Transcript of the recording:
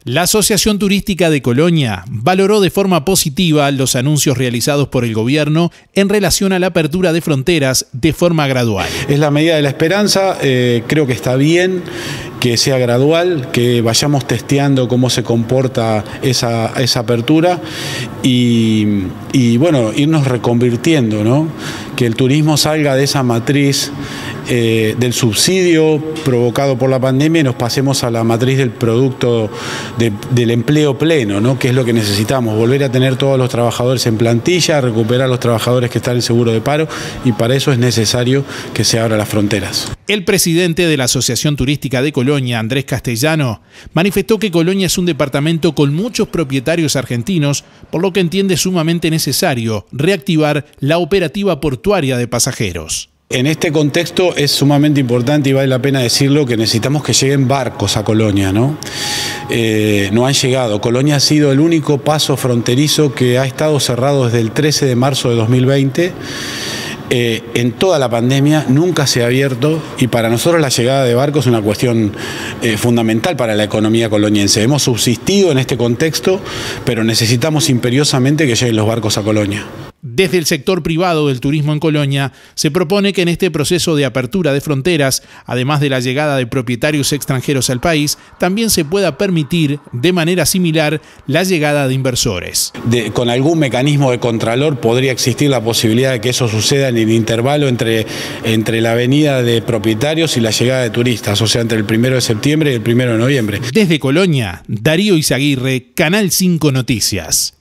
La Asociación Turística de Colonia valoró de forma positiva los anuncios realizados por el gobierno en relación a la apertura de fronteras de forma gradual. Es la medida de la esperanza, creo que está bien que sea gradual, que vayamos testeando cómo se comporta esa apertura y bueno, irnos reconvirtiendo, ¿no? Que el turismo salga de esa matriz del subsidio provocado por la pandemia y nos pasemos a la matriz del producto del empleo pleno, ¿no? Que es lo que necesitamos, volver a tener todos los trabajadores en plantilla, recuperar a los trabajadores que están en seguro de paro, y para eso es necesario que se abran las fronteras. El presidente de la Asociación Turística de Colonia, Andrés Castellano, manifestó que Colonia es un departamento con muchos propietarios argentinos, por lo que entiende sumamente necesario reactivar la operativa portuaria de pasajeros. En este contexto es sumamente importante y vale la pena decirlo que necesitamos que lleguen barcos a Colonia, ¿no? No han llegado. Colonia ha sido el único paso fronterizo que ha estado cerrado desde el 13 de marzo de 2020. En toda la pandemia nunca se ha abierto y para nosotros la llegada de barcos es una cuestión fundamental para la economía coloniense. Hemos subsistido en este contexto, pero necesitamos imperiosamente que lleguen los barcos a Colonia. Desde el sector privado del turismo en Colonia, se propone que en este proceso de apertura de fronteras, además de la llegada de propietarios extranjeros al país, también se pueda permitir de manera similar la llegada de inversores. Con algún mecanismo de contralor podría existir la posibilidad de que eso suceda en el intervalo entre la venida de propietarios y la llegada de turistas, o sea, entre el 1 de septiembre y el 1 de noviembre. Desde Colonia, Darío Izaguirre, Canal 5 Noticias.